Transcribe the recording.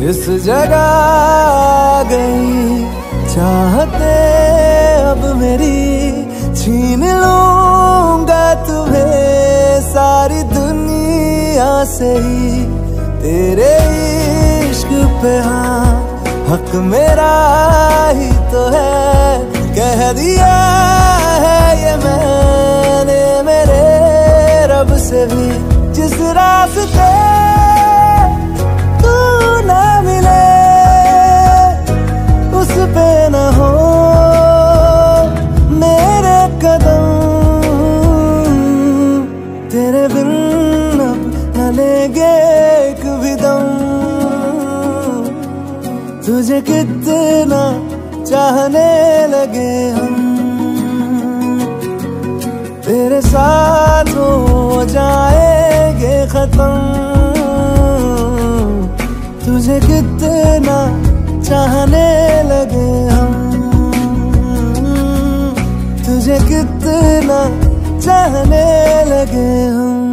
इस जगह आ गई चाहते अब मेरी, छीन लूंगा तुम्हें सारी दुनिया से ही। तेरे इश्क पे हाँ हक मेरा ही तो है, कह दिया है ये मैंने मेरे रब से भी। जिस रास्ते तू ना मिले उस पे न हो मेरे कदम, तेरे बिन अब न लेंगे एक भी दम। तुझे कितना चाहने लगे हम, तेरे साथ हो जाएंगे खत्म। तुझे कितना चाहने लगे हम, तुझे कितना चाहने लगे हम।